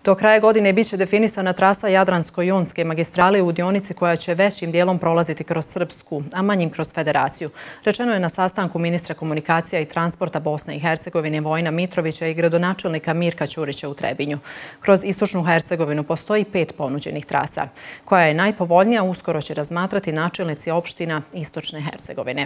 Do kraja godine biće definisana trasa Jadransko-jonske magistrale u dionici koja će većim dijelom prolaziti kroz Srpsku, a manjim kroz Federaciju. Rečeno je na sastanku ministra komunikacija i transporta Bosne i Hercegovine Vojina Mitrovića i gradonačelnika Mirka Ćurića u Trebinju. Kroz istočnu Hercegovinu postoji 5 ponuđenih trasa. Koja je najpovoljnija, uskoro će razmatrati načelnici opština Istočne Hercegovine.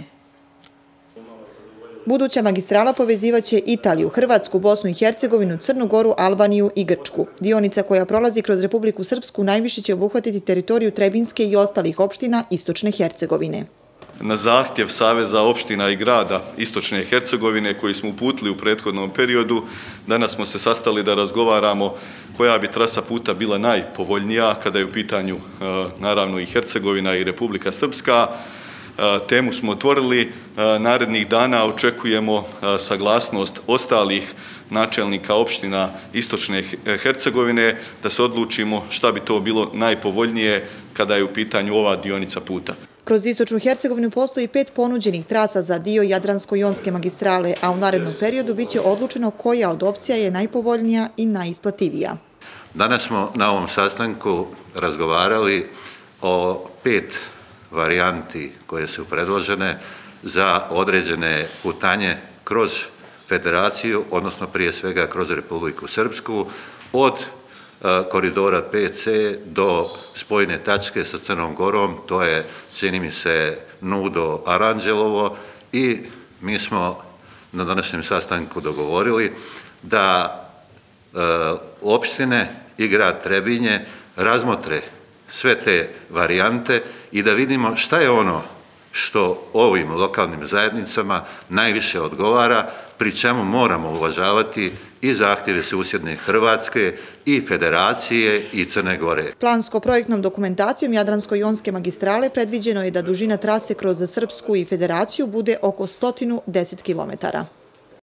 Buduća magistrala povezivaće Italiju, Hrvatsku, Bosnu i Hercegovinu, Crnu Goru, Albaniju i Grčku. Dionica koja prolazi kroz Republiku Srpsku najviše će obuhvatiti teritoriju Trebinske i ostalih opština Istočne Hercegovine. Na zahtjev Saveza opština i grada Istočne Hercegovine koji smo uputili u prethodnom periodu, danas smo se sastali da razgovaramo koja bi trasa puta bila najpovoljnija kada je u pitanju naravno i Hercegovina i Republika Srpska. Temu smo otvorili, narednih dana očekujemo saglasnost ostalih načelnika opština Istočne Hercegovine da se odlučimo šta bi to bilo najpovoljnije kada je u pitanju ova dionica puta. Kroz Istočnu Hercegovinu postoji 5 ponuđenih trasa za dio Jadransko-jonske magistrale, a u narednom periodu biće odlučeno koja od opcija je najpovoljnija i najisplativija. Danas smo na ovom sastanku razgovarali o 5 varijanti koje su predložene za određene putanje kroz Federaciju, odnosno prije svega kroz Republiku Srpsku, od koridora 5C do spojne tačke sa Crnom Gorom, to je, čini mi se, Nudo Aranđelovo, i mi smo na današnjem sastanku dogovorili da opštine i grad Trebinje razmotre sve te varijante i da vidimo šta je ono što ovim lokalnim zajednicama najviše odgovara, pri čemu moramo uvažavati i zahtjeve susjedne Hrvatske i Federacije i Crne Gore. Plansko-projektnom dokumentacijom Jadransko-jonske magistrale predviđeno je da dužina trase kroz Srpsku i Federaciju bude oko 110 km.